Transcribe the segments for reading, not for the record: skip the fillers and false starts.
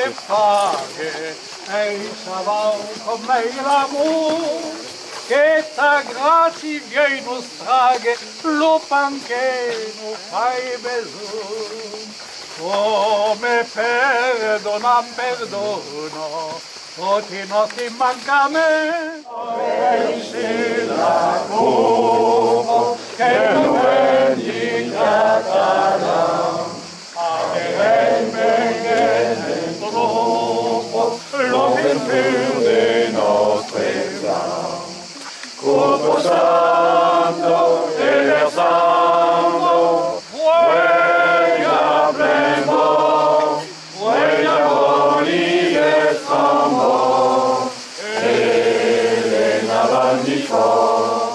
le paghe, e il savant come l'amour, che ta grazie viene non straghe, lo panche non fai besù. Come perdona, perdono, tutti nostri mancamenti. Esce la fuoco, che non è di Catalan, avere il troppo, lo virtù dei nostri plan. Corpo santo e versando, vuega blendo, vuega boni e sambo, e le navandi for.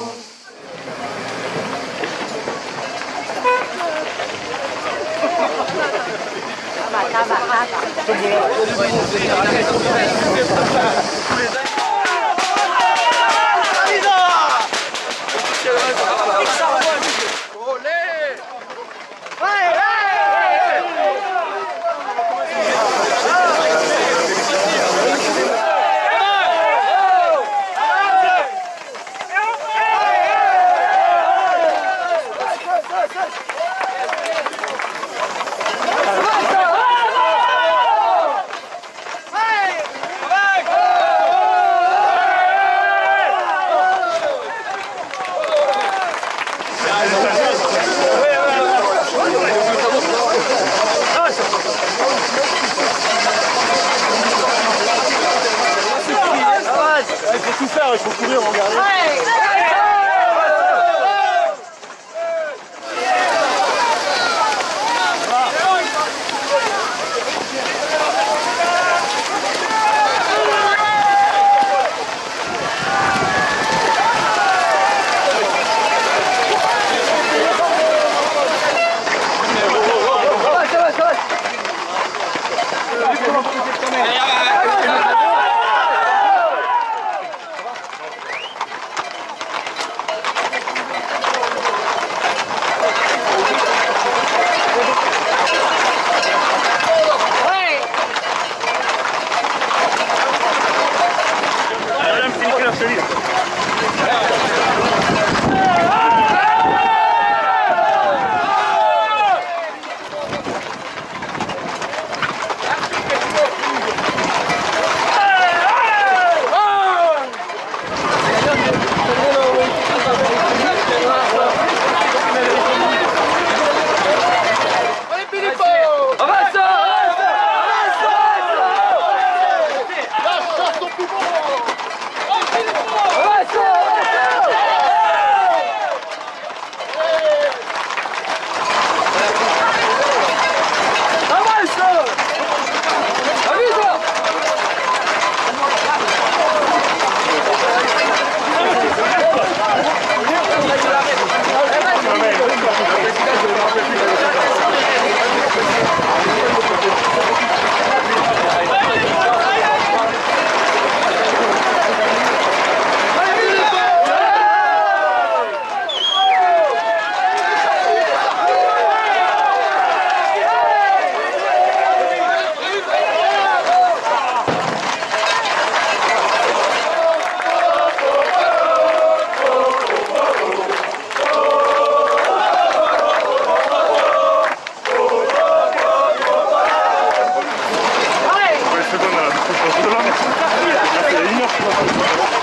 Il faut tout faire, il faut courir, regarder. C'est 1 heure.